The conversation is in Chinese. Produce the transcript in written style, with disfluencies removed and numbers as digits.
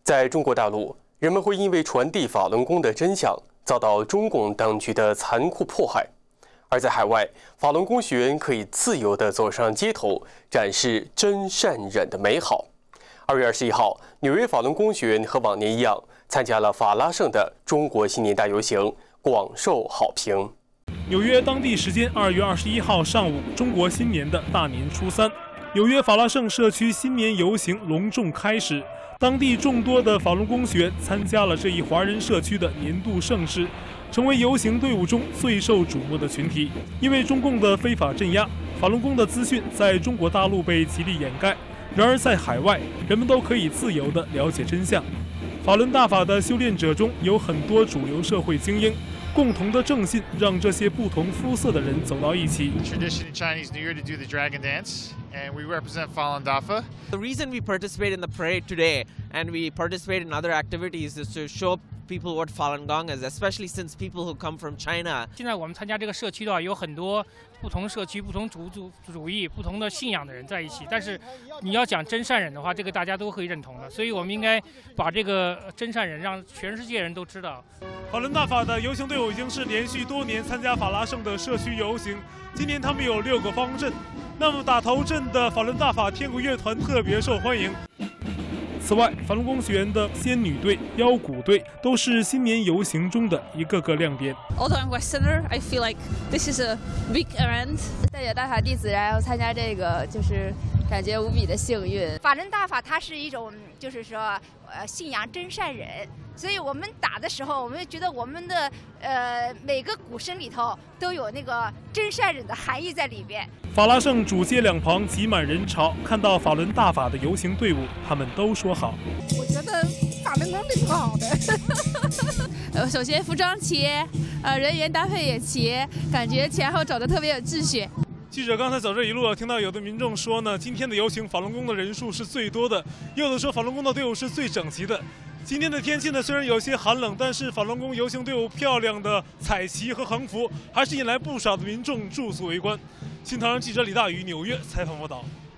在中国大陆，人们会因为传递法轮功的真相，遭到中共当局的残酷迫害；而在海外，法轮功学员可以自由地走上街头，展示真善忍的美好。2月21号，纽约法轮功学员和往年一样，参加了法拉盛的中国新年大游行，广受好评。 纽约当地时间2月21号上午，中国新年的大年初三，纽约法拉盛社区新年游行隆重开始。当地众多的法轮功学员参加了这一华人社区的年度盛事，成为游行队伍中最受瞩目的群体。因为中共的非法镇压，法轮功的资讯在中国大陆被极力掩盖。然而在海外，人们都可以自由地了解真相。法轮大法的修炼者中有很多主流社会精英，共同的正信让这些不同肤色的人走到一起。 Tradition in Chinese New Year to do the dragon dance, and we represent Falun Dafa. The reason we participate in the parade today and we participate in other activities is to show people what Falun Gong is, especially since people who come from China. 现在我们参加这个社区的话，有很多不同社区、不同主义、不同的信仰的人在一起。但是你要讲真善忍的话，这个大家都会认同的。所以我们应该把这个真善忍让全世界人都知道。 法轮大法的游行队伍已经是连续多年参加法拉盛的社区游行，今年他们有6个方阵。那么打头阵的法轮大法天鼓乐团特别受欢迎。此外，法轮功学员的仙女队、腰鼓队都是新年游行中的一个个亮点。 Although I'm Westerner, I feel like this is a big event. 代表大法弟子，然后参加这个，就是感觉无比的幸运。 法轮大法它是一种，就是说，信仰真善忍，所以我们打的时候，我们觉得我们的每个鼓声里头都有那个真善忍的含义在里边。 法拉盛主街两旁挤满人潮，看到法轮大法的游行队伍，他们都说好。 我觉得法轮功挺好的。首先服装齐，人员搭配也齐，感觉前后走的特别有秩序。 记者刚才走这一路，听到有的民众说呢，今天的游行法轮功的人数是最多的，有的说法轮功的队伍是最整齐的。今天的天气呢，虽然有些寒冷，但是法轮功游行队伍漂亮的彩旗和横幅，还是引来不少的民众驻足围观。新唐人记者李大宇纽约采访报道。